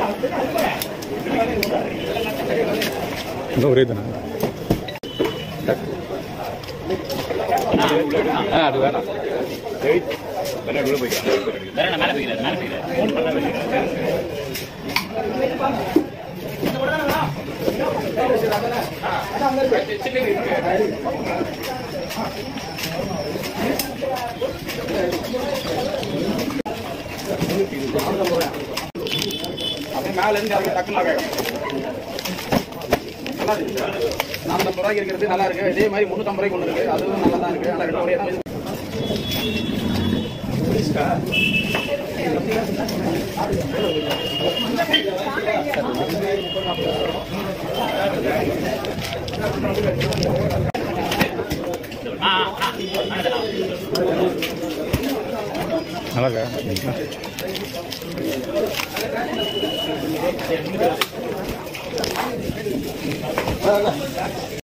இந்த ஒரே தானே அது வேணாம் மேல இருந்து டக்குனாக 450 ரூபாய்க்கு இருக்கிறது நல்லா இருக்கு. இதே மாதிரி 350 ரூபாய்க்கு ஒன்று இருக்கு, அதுவும் நல்லா தான் இருக்கு. ஆனால் 2 ஒரே தான். நல்லா